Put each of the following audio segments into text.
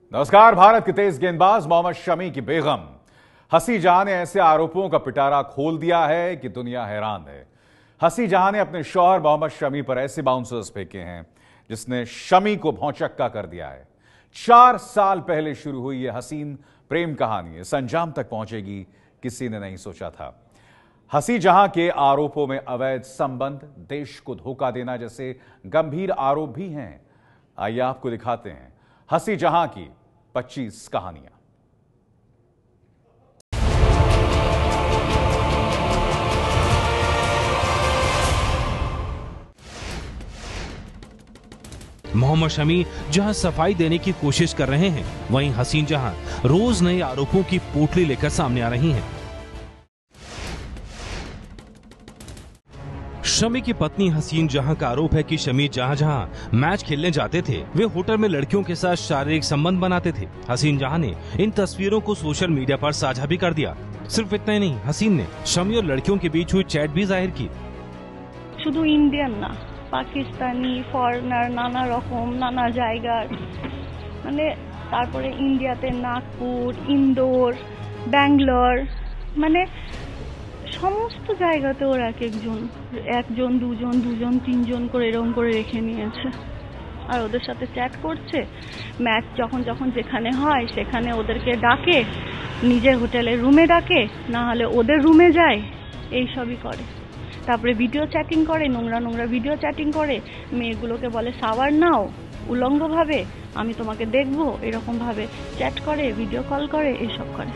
नमस्कार। भारत के तेज गेंदबाज मोहम्मद शमी की बेगम हसीन जहां ने ऐसे आरोपों का पिटारा खोल दिया है कि दुनिया हैरान है। हसीन जहां ने अपने शौहर मोहम्मद शमी पर ऐसे बाउंसर्स फेंके हैं जिसने शमी को भौंचक्का कर दिया है। 4 साल पहले शुरू हुई यह हसीन प्रेम कहानी इस अंजाम तक पहुंचेगी किसी ने नहीं सोचा था। हसीन जहां के आरोपों में अवैध संबंध, देश को धोखा देना जैसे गंभीर आरोप भी हैं। आइए आपको दिखाते हैं हसीन जहां की 25 कहानियां। मोहम्मद शमी जहां सफाई देने की कोशिश कर रहे हैं, वहीं हसीन जहां रोज नए आरोपों की पोटली लेकर सामने आ रही हैं। शमी की पत्नी हसीन जहां का आरोप है कि शमी जहां मैच खेलने जाते थे, वे होटल में लड़कियों के साथ शारीरिक संबंध बनाते थे। हसीन जहां ने इन तस्वीरों को सोशल मीडिया पर साझा भी कर दिया। सिर्फ इतना ही नहीं, हसीन ने शमी और लड़कियों के बीच हुई चैट भी जाहिर की। শুধু ইন্ডিয়ান না, পাকিস্তানি, ফরেনার, নানা রকম নানা জায়গার, মানে তারপরে ইন্ডিয়াতে নাগপুর, ইন্দোর, ব্যাঙ্গালোর, মানে সমস্ত জায়গাতে ওর একজন দুজন তিনজন করে এরকম করে রেখে নিয়েছে। আর ওদের সাথে চ্যাট করছে। ম্যাচ যখন যেখানে হয় সেখানে ওদেরকে ডাকে, নিজের হোটেলের রুমে ডাকে, না হলে ওদের রুমে যায়, এই সবই করে। তারপরে ভিডিও চ্যাটিং করে, নোংরা ভিডিও চ্যাটিং করে, মেয়েগুলোকে বলে শাওয়ার নাও উলঙ্গভাবে, আমি তোমাকে দেখবো, এরকম ভাবে চ্যাট করে, ভিডিও কল করে, এসব করে।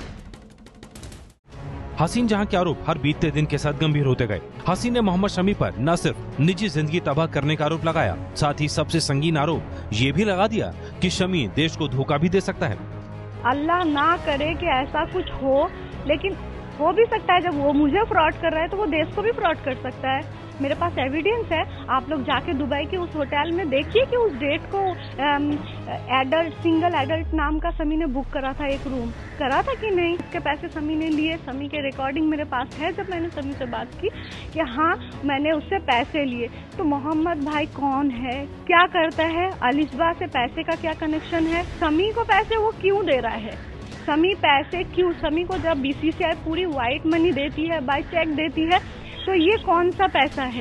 हसीन जहां के आरोप हर बीतते दिन के साथ गंभीर होते गए। हसीन ने मोहम्मद शमी पर न सिर्फ निजी जिंदगी तबाह करने का आरोप लगाया, साथ ही सबसे संगीन आरोप ये भी लगा दिया कि शमी देश को धोखा भी दे सकता है। अल्लाह ना करे कि ऐसा कुछ हो, लेकिन हो भी सकता है। जब वो मुझे फ्रॉड कर रहा है तो वो देश को भी फ्रॉड कर सकता है। मेरे पास एविडेंस है। आप लोग जाके दुबई के उस होटल में देखिए कि उस डेट को सिंगल एडल्ट नाम का समी ने बुक करा था, एक रूम करा था कि नहीं। उसके पैसे समी ने लिए। समी के रिकॉर्डिंग मेरे पास है, जब मैंने समी से बात की कि हाँ मैंने उससे पैसे लिए। तो मोहम्मद भाई कौन है, क्या करता है, अलिशबा से पैसे का क्या कनेक्शन है, समी को पैसे वो क्यों दे रहा है, समी पैसे क्यों, समी को जब बीसीसीआई पूरी व्हाइट मनी देती है, बाय चेक देती है, तो ये कौन सा पैसा है।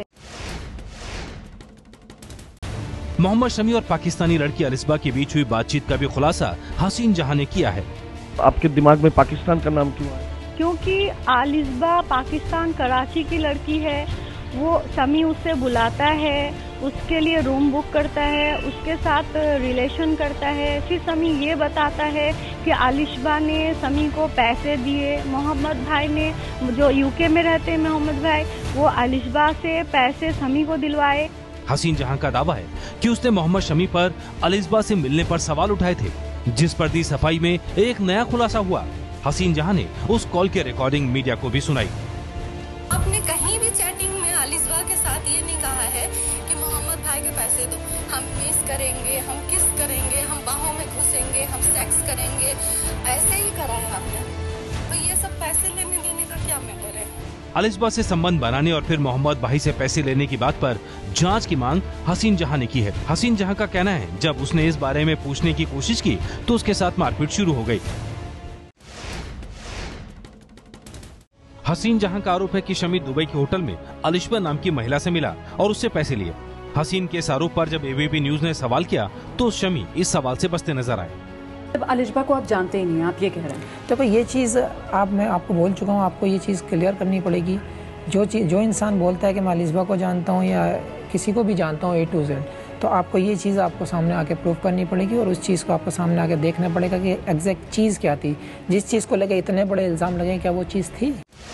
मोहम्मद शमी और पाकिस्तानी लड़की अलिशबा के बीच हुई बातचीत का भी खुलासा हसीन जहां ने किया है। आपके दिमाग में पाकिस्तान का नाम क्यों आया? क्योंकि अलिशबा पाकिस्तान कराची की लड़की है। वो समी उससे बुलाता है, उसके लिए रूम बुक करता है, उसके साथ रिलेशन करता है। फिर समी ये बताता है कि अलिशबा ने समी को पैसे दिए। मोहम्मद भाई ने, जो यूके में रहते हैं मोहम्मद भाई, वो अलिशबा से पैसे समी को दिलवाए। हसीन जहां का दावा है कि उसने मोहम्मद शमी पर अलिशबा से मिलने पर सवाल उठाए थे, जिस पर दी सफाई में एक नया खुलासा हुआ। हसीन जहां ने उस कॉल की रिकॉर्डिंग मीडिया को भी सुनाई। आपने कहीं भी चैटिंग में अलिशबा के साथ ये नहीं कहा है कि मोहम्मद भाई के पैसे दो, हम मिस करेंगे, हम किस करेंगे, हम बाहों में घुसेंगे, हम सेक्स करेंगे, ऐसे ही करा है आपने। तो ये सब पैसे लेने देने का क्या मैटर है? अलिशबा से संबंध बनाने और फिर मोहम्मद भाई से पैसे लेने की बात पर जांच की मांग हसीन जहां ने की है। हसीन जहां का कहना है, जब उसने इस बारे में पूछने की कोशिश की तो उसके साथ मारपीट शुरू हो गई। हसीन जहां का आरोप है कि शमी दुबई के होटल में अलिशबा नाम की महिला से मिला और उससे पैसे लिए। हसीन के इस आरोप पर जब एबीपी न्यूज ने सवाल किया तो शमी इस सवाल से बचते नजर आए। अलिशबा को आप जानते ही नहीं, आप ये कह रहे हैं। तो ये चीज़ मैं आपको बोल चुका हूँ, आपको ये चीज़ क्लियर करनी पड़ेगी। जो इंसान बोलता है कि मैं अलिशबा को जानता हूँ या किसी को भी जानता हूँ A to Z, तो आपको ये चीज़ आपको सामने आके प्रूव करनी पड़ेगी और उस चीज़ को आपको सामने आके देखना पड़ेगा कि एग्जैक्ट चीज़ क्या थी। जिस चीज़ को लेकर इतने बड़े इल्ज़ाम लगे, क्या वो चीज़ थी?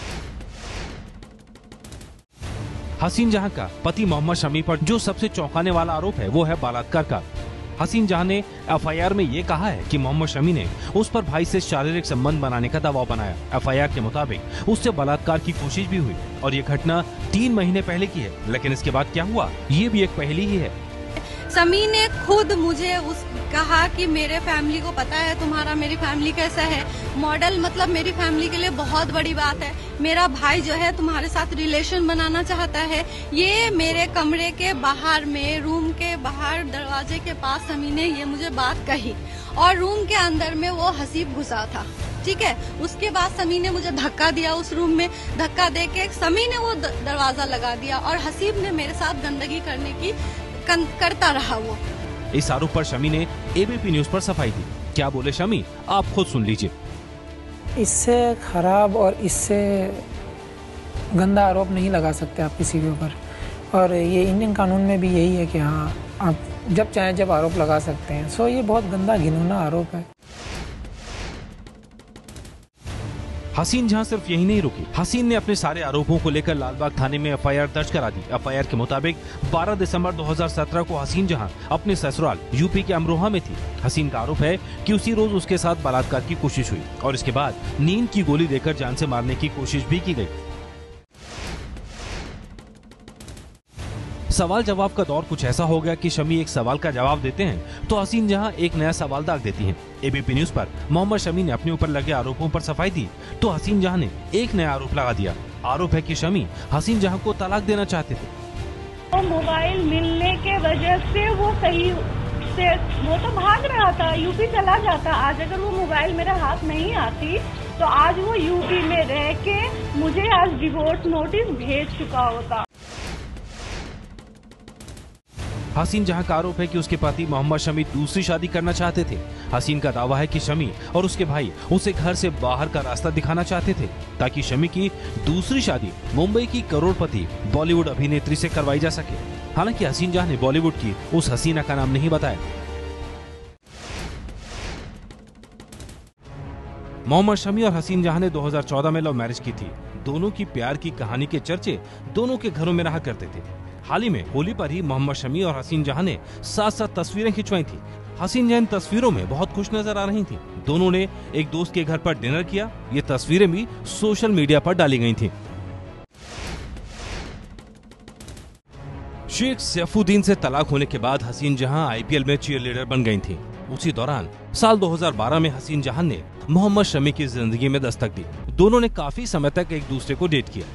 हसीन जहां का पति मोहम्मद शमी पर जो सबसे चौंकाने वाला आरोप है वो है बलात्कार का। हसीन जहां ने एफआईआर में ये कहा है कि मोहम्मद शमी ने उस पर भाई से शारीरिक संबंध बनाने का दबाव बनाया। एफआईआर के मुताबिक उससे बलात्कार की कोशिश भी हुई और ये घटना 3 महीने पहले की है। लेकिन इसके बाद क्या हुआ, ये भी एक पहेली ही है। समी ने खुद मुझे कहा कि मेरे फैमिली को पता है तुम्हारा मेरी फैमिली कैसा है। मॉडल मतलब मेरी फैमिली के लिए बहुत बड़ी बात है। मेरा भाई जो है तुम्हारे साथ रिलेशन बनाना चाहता है। ये मेरे कमरे के बाहर में, रूम के बाहर दरवाजे के पास समी ने ये मुझे बात कही और रूम के अंदर में वो हसीब घुसा था, ठीक है। उसके बाद समी ने मुझे धक्का दिया, उस रूम में धक्का देके समी ने वो दरवाजा लगा दिया और हसीब ने मेरे साथ गंदगी करने की करता रहा वो। इस आरोप पर शमी ने एबीपी न्यूज पर सफाई दी। क्या बोले शमी, आप खुद सुन लीजिए। इससे खराब और इससे गंदा आरोप नहीं लगा सकते आप किसी के ऊपर, और ये इंडियन कानून में भी यही है कि हाँ आप जब चाहें जब आरोप लगा सकते हैं। सो ये बहुत गंदा घिनौना आरोप है। हसीन जहां सिर्फ यही नहीं रुकी, हसीन ने अपने सारे आरोपों को लेकर लालबाग थाने में एफआईआर दर्ज करा दी। एफआईआर के मुताबिक 12 दिसंबर 2017 को हसीन जहां अपने ससुराल यूपी के अमरोहा में थी। हसीन का आरोप है कि उसी रोज उसके साथ बलात्कार की कोशिश हुई और इसके बाद नींद की गोली देकर जान से मारने की कोशिश भी की गई। सवाल जवाब का दौर कुछ ऐसा हो गया कि शमी एक सवाल का जवाब देते हैं तो हसीन जहां एक नया सवाल दाग देती हैं। एबीपी न्यूज पर मोहम्मद शमी ने अपने ऊपर लगे आरोपों पर सफाई दी तो हसीन जहां ने एक नया आरोप लगा दिया। आरोप है कि शमी हसीन जहां को तलाक देना चाहते थे। तो मोबाइल मिलने के वजह से वो वो तो भाग रहा था, यूपी चला जाता। आज अगर वो मोबाइल मेरे हाथ नहीं आती तो आज वो यूपी में रह के मुझे आज डिवोर्स नोटिस भेज चुका होता। हसीन जहां का आरोप है कि उसके पति मोहम्मद शमी दूसरी शादी करना चाहते थे। हसीन का दावा है कि शमी और उसके भाई उसे घर से बाहर का रास्ता दिखाना चाहते थे ताकि शमी की दूसरी शादी मुंबई की करोड़पति बॉलीवुड अभिनेत्री से करवाई जा सके। हालांकि हसीन जहां ने बॉलीवुड की उस हसीना का नाम नहीं बताया। मोहम्मद शमी और हसीन जहां ने 2014 में लव मैरिज की थी। दोनों की प्यार की कहानी के चर्चे दोनों के घरों में रहा करते थे। हाल ही में होली पर ही मोहम्मद शमी और हसीन जहां ने साथ साथ तस्वीरें खिंचवाई थी। हसीन जहां तस्वीरों में बहुत खुश नजर आ रही थी। दोनों ने एक दोस्त के घर पर डिनर किया। ये तस्वीरें भी सोशल मीडिया पर डाली गई थी। शेख सैफुद्दीन से तलाक होने के बाद हसीन जहां आईपीएल में चीयरलीडर बन गई थी। उसी दौरान साल 2012 में हसीन जहां ने मोहम्मद शमी की जिंदगी में दस्तक दी। दोनों ने काफी समय तक एक दूसरे को डेट किया।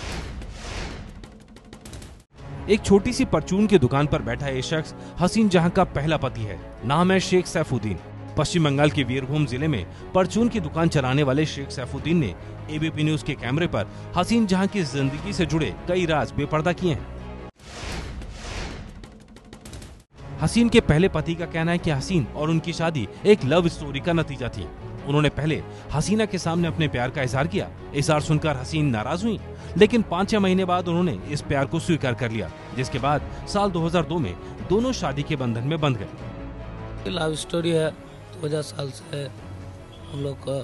एक छोटी सी परचून की दुकान पर बैठा ये शख्स हसीन जहां का पहला पति है। नाम है शेख सैफुद्दीन। पश्चिम बंगाल के वीरभूम जिले में परचून की दुकान चलाने वाले शेख सैफुद्दीन ने एबीपी न्यूज के कैमरे पर हसीन जहां की जिंदगी से जुड़े कई राज बेपर्दा किए हैं। हसीन के पहले पति का कहना है कि हसीन और उनकी शादी एक लव स्टोरी का नतीजा थी। उन्होंने पहले हसीना के सामने अपने प्यार का इजहार किया। इजहार सुनकर हसीन नाराज हुई, लेकिन 5-6 महीने बाद उन्होंने इस प्यार को स्वीकार कर लिया, जिसके बाद साल 2002 में दोनों शादी के बंधन में बंध गए। लव स्टोरी है। 2000 साल से हम लोग का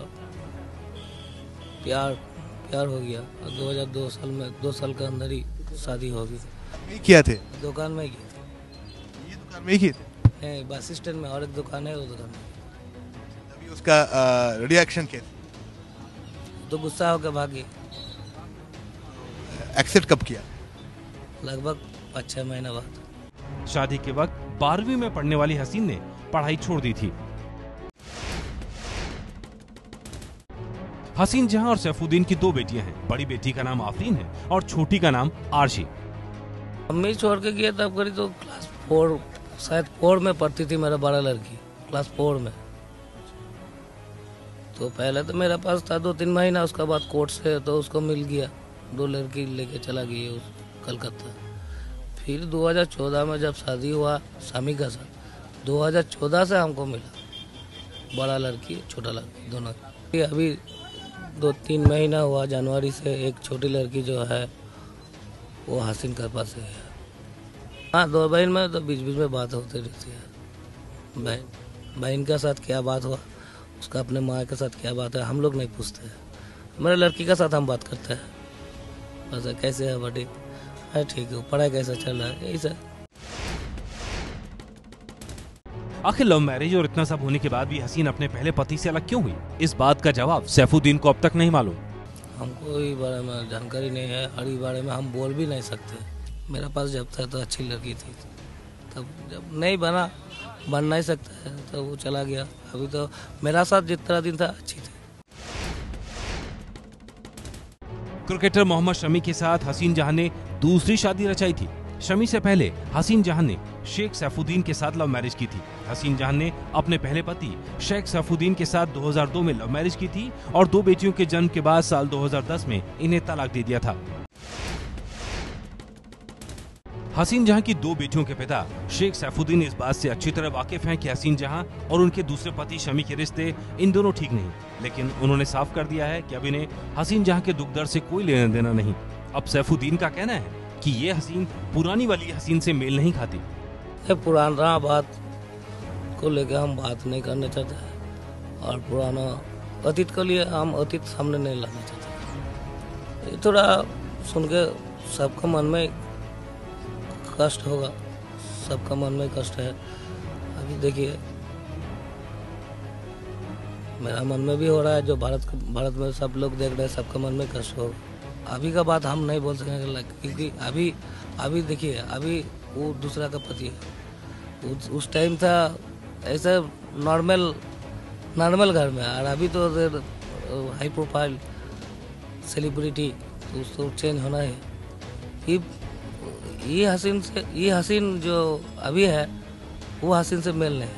प्यार हो गया और 2002 साल में 2 साल के अंदर ही शादी हो गई। किया थे दुकान में किया। ये दुकान में ही किए थे? नहीं, बस स्टैंड में और एक दुकान है, वो दुकान में। अभी उसका रिएक्शन क्या था? तो गुस्सा होकर भागी। एक्सेप्ट कब किया? लगभग 5-6 महीने बाद। शादी के वक्त 12वीं में पढ़ने वाली हसीन ने पढ़ाई छोड़ दी थी। हसीन जहां और सैफुद्दीन की 2 बेटियां हैं। बड़ी बेटी का नाम आफरीन है और छोटी का नाम आरशी। मम्मी छोड़ के गया तब करी तो क्लास 4 शायद 4 में पढ़ती थी। मेरा बड़ा लड़की क्लास 4 में। तो पहले तो मेरे पास था 2-3 महीना, उसका बाद कोर्ट से तो उसको मिल गया। 2 लड़की लेके चला गई उस कलकत्ता। फिर 2014 में जब शादी हुआ शामी का साथ, 2014 से हमको मिला बड़ा लड़की छोटा लड़की दोनों। अभी 2-3 महीना हुआ, जनवरी से एक छोटी लड़की जो है वो हसीन के पास है। हाँ, 2 बहन में तो बीच बीच में बात होती रहती है। बहन के साथ क्या बात हुआ, उसका अपने माँ के साथ क्या बात है, हम लोग नहीं पूछते हैं। मेरे लड़की के साथ हम बात करते हैं, बस कैसे है बड़ी है, ठीक है, पढ़ाई कैसा चल रहा है, यही सब। आखिर लव मैरिज और इतना सब होने के बाद भी हसीन अपने पहले पति से अलग क्यों हुई? इस बात का जवाब सैफुद्दीन को अब तक नहीं मालूम। हमको इस बारे में जानकारी नहीं है और इस बारे में हम बोल भी नहीं सकते। मेरा पास जब था तो अच्छी लड़की थी, तब जब नहीं बन नहीं सकता है तो वो चला गया। अभी तो मेरा साथ जितना दिन था अच्छी थी। क्रिकेटर मोहम्मद शमी के साथ हसीन जहां ने दूसरी शादी रचाई थी। शमी से पहले हसीन जहां ने शेख सैफुद्दीन के साथ लव मैरिज की थी। हसीन जहां ने अपने पहले पति शेख सैफुद्दीन के साथ 2002 में लव मैरिज की थी और 2 बेटियों के जन्म के बाद साल 2010 में इन्हें तलाक दे दिया था। हसीन जहां की 2 बेटियों के पिता शेख सैफुद्दीन इस बात से अच्छी तरह वाकिफ हैं कि हसीन जहां और उनके दूसरे पति शमी के रिश्ते इन दोनों ठीक नहीं, लेकिन उन्होंने साफ कर दिया है कि अब इन्हें हसीन जहां के दुख दर्द से कोई लेना देना नहीं। अब सैफुद्दीन का कहना है कि ये हसीन पुरानी वाली हसीन से मेल नहीं खाती। पुराना बात को लेकर हम बात नहीं करना चाहते हैं और पुराना अतीत के लिए हम अतीत सामने नहीं लाना चाहते। ये थोड़ा सुन के सबका मन में कष्ट होगा, सबका मन में कष्ट है। अभी देखिए मेरा मन में भी हो रहा है, जो भारत में सब लोग देख रहे हैं सबका मन में कष्ट होगा। अभी का बात हम नहीं बोल सकेंगे क्योंकि अभी देखिए अभी वो दूसरा का पति है, उस टाइम था ऐसा नॉर्मल घर में, और अभी तो हाई प्रोफाइल सेलिब्रिटी, तो उसको चेंज होना है। ये हसीन जो अभी है वो हसीन से मेल नहीं है।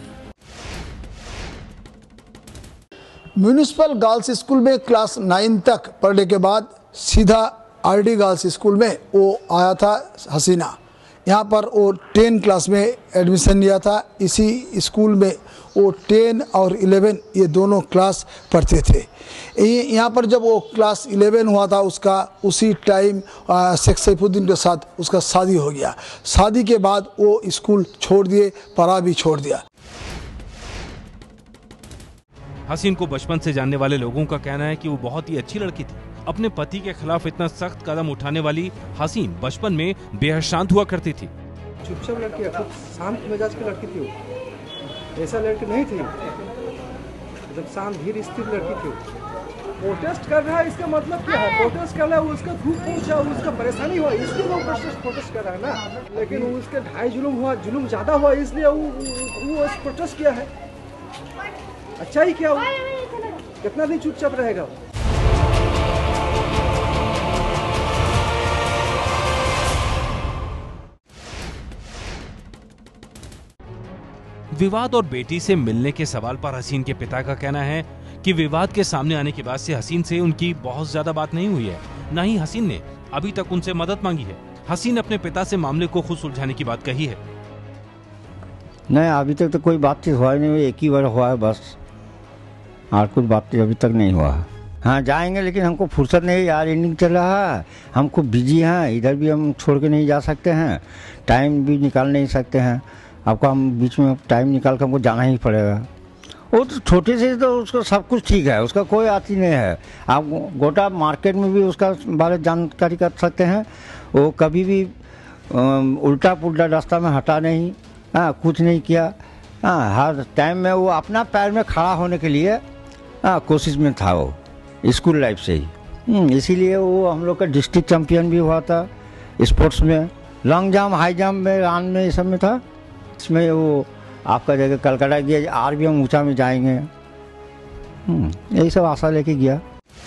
म्यूनिसिपल गर्ल्स स्कूल में क्लास 9 तक पढ़ने के बाद सीधा आरडी गर्ल्स स्कूल में वो आया था हसीना। यहाँ पर वो 10 क्लास में एडमिशन लिया था। इसी स्कूल में वो 10 और 11 ये दोनों क्लास पढ़ते थे। यहाँ पर जब वो क्लास 11 हुआ था उसका उसी टाइम शेख सैफुद्दीन के साथ उसका शादी हो गया। शादी के बाद वो स्कूल छोड़ दिए, पढ़ा भी छोड़ दिया। हसीन को बचपन से जानने वाले लोगों का कहना है कि वो बहुत ही अच्छी लड़की थी। अपने पति के खिलाफ इतना सख्त कदम उठाने वाली हसीन बचपन में बेहद शांत हुआ करती थी। चुपचाप लड़की है, खूब शांत मिजाज की लड़की थी वो, ऐसा लड़की नहीं थी, जब शांत धीर स्थिर लड़की थी। प्रोटेस्ट कर रहा है इसका मतलब क्या है? प्रोटेस्ट कर रहा है, उसका दुख पहुंचा, उसका परेशानी हुआ इसलिए वो प्रोटेस्ट कर रहा है ना। लेकिन उसके ढाई जुल्म ज्यादा हुआ इसलिए वो प्रोटेस्ट किया है। अच्छा ही क्या, कितना दिन चुपचाप रहेगा? विवाद और बेटी से मिलने के सवाल पर हसीन के पिता का कहना है कि विवाद के सामने आने के बाद से हसीन से उनकी बहुत ज्यादा बात नहीं हुई है, न ही हसीन ने अभी तक उनसे मदद मांगी है। हसीन अपने पिता से मामले को खुद सुलझाने की बात कही है। नहीं, अभी तक तो कोई बातचीत हुआ नहीं, एक ही बार हुआ है बस, और कुछ बातचीत अभी तक नहीं हुआ। हाँ जाएंगे, लेकिन हमको फुर्सत नहीं, यार एंडिंग चल रहा है, हमको बिजी हैं, इधर भी हम छोड़ के नहीं जा सकते हैं, टाइम भी निकाल नहीं सकते हैं। आपको हम बीच में टाइम निकाल कर हमको जाना ही पड़ेगा। वो तो छोटे से तो उसको सब कुछ ठीक है, उसका कोई आती नहीं है। आप गोटा मार्केट में भी उसका बारे जानकारी कर सकते हैं। वो कभी भी उल्टा पुल्टा रास्ता में हटा नहीं, हाँ कुछ नहीं किया। हाँ हर टाइम में वो अपना पैर में खड़ा होने के लिए कोशिश में था, वो स्कूल लाइफ से ही। इसीलिए वो हम लोग का डिस्ट्रिक्ट चैम्पियन भी हुआ था स्पोर्ट्स में, लॉन्ग जंप, हाई जंप में, रान में, ये सब में था। इसमें वो आपका जगह कलकत्ता गया, और भी हम ऊंचा में जाएंगे, यही सब आशा लेके गया।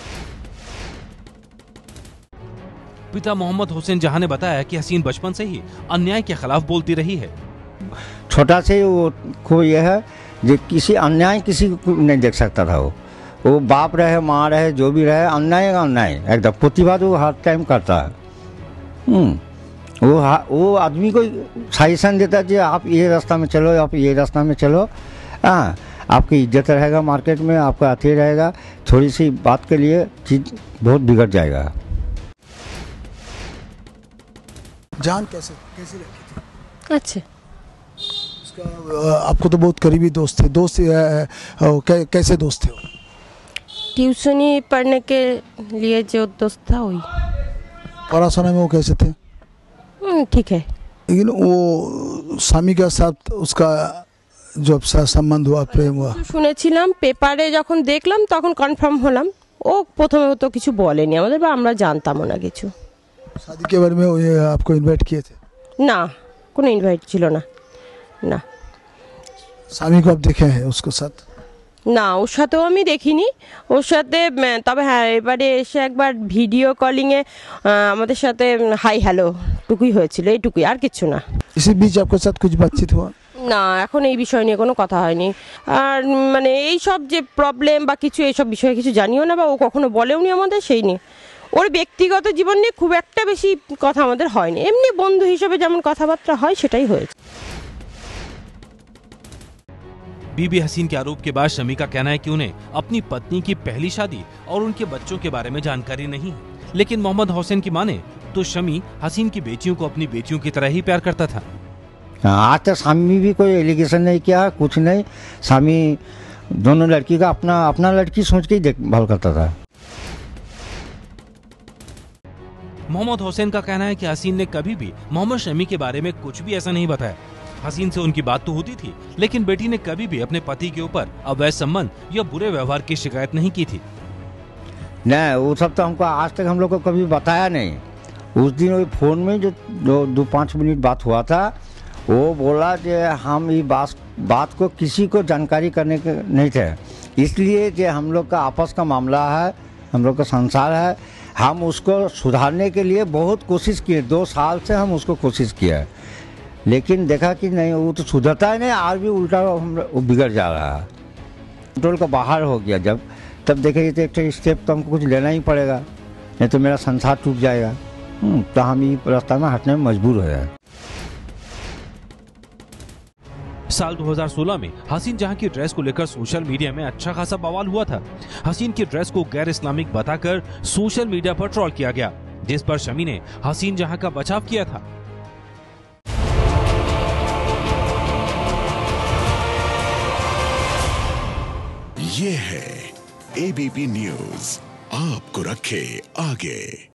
पिता मोहम्मद हुसैन जहां ने बताया कि हसीन बचपन से ही अन्याय के खिलाफ बोलती रही है। छोटा से वो को यह है जो किसी अन्याय किसी को नहीं देख सकता था। वो बाप रहे, माँ रहे, जो भी रहे, अन्याय एकदम प्रतिवाद वो हर टाइम करता है। वो आदमी को सजेशन देता है कि आप ये रास्ता में चलो, आप ये रास्ता में चलो, हाँ आपकी इज्जत रहेगा मार्केट में, आपका अथी रहेगा, थोड़ी सी बात के लिए चीज बहुत बिगड़ जाएगा। जान कैसे लड़की थी? अच्छा, आपको तो बहुत करीबी दोस्त थे। कैसे दोस्त थे? ट्यूशनी पढ़ने के लिए जो दोस्त था वही। पढ़ाशुना में वो कैसे थे? ठीक है। लेकिन वो स्वामी के साथ उसका जो संबंध हुआ, प्रेम हुआ, শুনেছিলাম, পেপারে যখন দেখলাম তখন কনফার্ম হলাম। ও প্রথমে তো কিছু বলেনি আমাদের, বা আমরা জানতামও না কিছু। शादी के बारे में आपको इनवाइट किए थे? না, কোনো ইনভাইট ছিল না। না, स्वामी को आप देखे हैं उसके साथ? না, ওর সাথেও আমি দেখিনি। ওর সাথে তবে হ্যাঁ এবারে এসে একবার ভিডিও কলিংয়ে আমাদের সাথে হাই হ্যালো টুকুই হয়েছিল, এইটুকুই, আর কিছু না। इसी बीच आपके साथ कुछ बातचीत हुआ? না, এখন এই বিষয় নিয়ে কোনো কথা হয়নি। আর মানে এই সব যে প্রবলেম বা কিছু এইসব বিষয়ে কিছু জানিও না, বা ও কখনো বলেওনি আমাদের সেই নিয়ে। ওর ব্যক্তিগত জীবন নিয়ে খুব একটা বেশি কথা আমাদের হয়নি, এমনি বন্ধু হিসেবে যেমন কথাবার্তা হয় সেটাই হয়েছে। बीबी हसीन के आरोप के बाद शमी का कहना है कि उन्हें अपनी पत्नी की पहली शादी और उनके बच्चों के बारे में जानकारी नहीं है। लेकिन मोहम्मद हुसैन की माने तो शमी हसीन की बेटियों को अपनी बेटियों की तरह ही प्यार करता था। आज तक शामी भी कोई एलिगेशन नहीं किया, कुछ नहीं। शामी दोनों लड़की का अपना लड़की सोच के ही देखभाल करता था। मोहम्मद हुसैन का कहना है कि हसीन ने कभी भी मोहम्मद शमी के बारे में कुछ भी ऐसा नहीं बताया। हसीन से उनकी बात तो होती थी, लेकिन बेटी ने कभी भी अपने पति के ऊपर अवैध संबंध या बुरे व्यवहार की शिकायत नहीं की थी। नहीं, वो सब तो हमको आज तक हम लोग को कभी बताया नहीं। उस दिन वो फोन में जो 2-5 मिनट बात हुआ था, वो बोला कि हम ये बात को किसी को जानकारी करने के नहीं थे, इसलिए कि हम लोग का आपस का मामला है, हम लोग का संसार है, हम उसको सुधारने के लिए बहुत कोशिश किए। 2 साल से हम उसको कोशिश किया, लेकिन देखा कि नहीं, वो तो सुधरता है नहीं, आज भी उल्टा वो बिगड़ जा रहा है। कंट्रोल का बाहर हो गया जब, तब देखेंगे तो एक स्टेप तो हमको कुछ लेना ही पड़ेगा, नहीं तो मेरा संसार टूट जाएगा। तो हम ये रास्ता में हटने में मजबूर हो जाए। साल 2016 में हसीन जहां की ड्रेस को लेकर सोशल मीडिया में अच्छा खासा बवाल हुआ था। हसीन की ड्रेस को गैर इस्लामिक बताकर सोशल मीडिया पर ट्रोल किया गया, जिस पर शमी ने हसीन जहां का बचाव किया था। ये है एबीपी न्यूज़, आपको रखे आगे।